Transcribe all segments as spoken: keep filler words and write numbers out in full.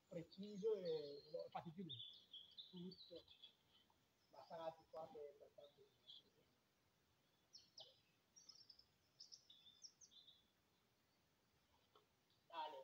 preciso e l'ho fatti più lui. Tutto. Ma sarà di qua che per tanto di Dale.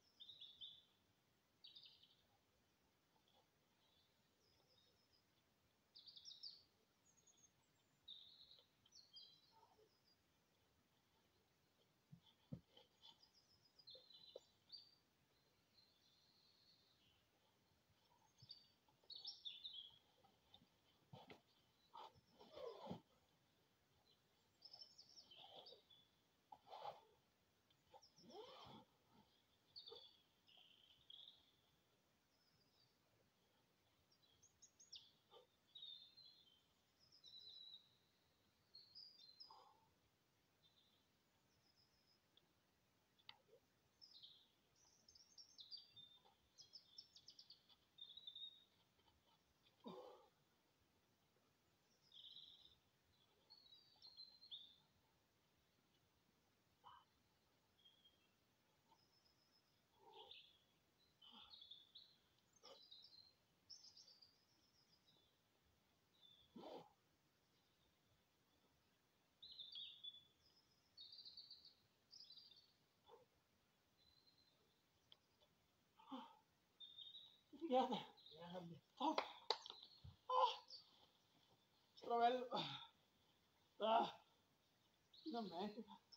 Figata. Grande. Oh. Oh. Stravello. Ah. Non me.